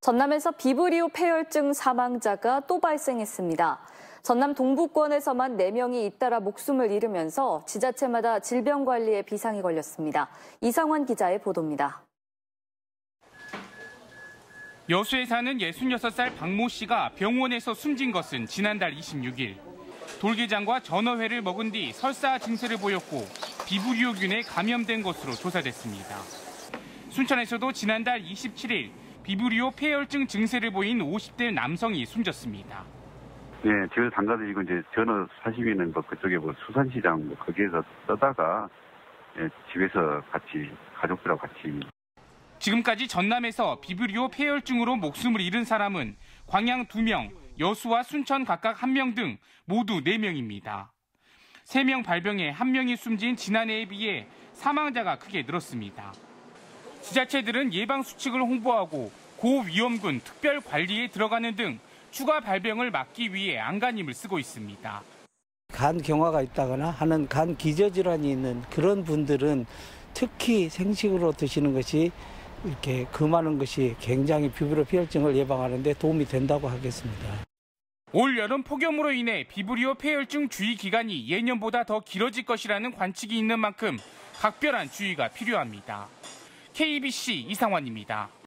전남에서 비브리오 폐혈증 사망자가 또 발생했습니다. 전남 동부권에서만 4명이 잇따라 목숨을 잃으면서 지자체마다 질병 관리에 비상이 걸렸습니다. 이상환 기자의 보도입니다. 여수에 사는 66살 박모 씨가 병원에서 숨진 것은 지난달 26일. 돌게장과 전어회를 먹은 뒤 설사 증세를 보였고 비브리오균에 감염된 것으로 조사됐습니다. 순천에서도 지난달 27일 비브리오 폐혈증 증세를 보인 50대 남성이 숨졌습니다. 네, 제가 담가드리고 이제 전어 사시미는 그쪽에 수산시장 거기에서 떠다가 집에서 같이 가족들하고 같이. 지금까지 전남에서 비브리오 폐혈증으로 목숨을 잃은 사람은 광양 2명, 여수와 순천 각각 1명 등 모두 4명입니다. 3명 발병에 1명이 숨진 지난해에 비해 사망자가 크게 늘었습니다. 지자체들은 예방 수칙을 홍보하고 고위험군 특별 관리에 들어가는 등 추가 발병을 막기 위해 안간힘을 쓰고 있습니다. 간 경화가 있다거나 하는 간 기저질환이 있는 그런 분들은 특히 생식으로 드시는 것이 이렇게 금하는 것이 굉장히 비브리오 폐혈증을 예방하는 데 도움이 된다고 하겠습니다. 올 여름 폭염으로 인해 비브리오 폐혈증 주의 기간이 예년보다 더 길어질 것이라는 관측이 있는 만큼 각별한 주의가 필요합니다. KBC 이상환입니다.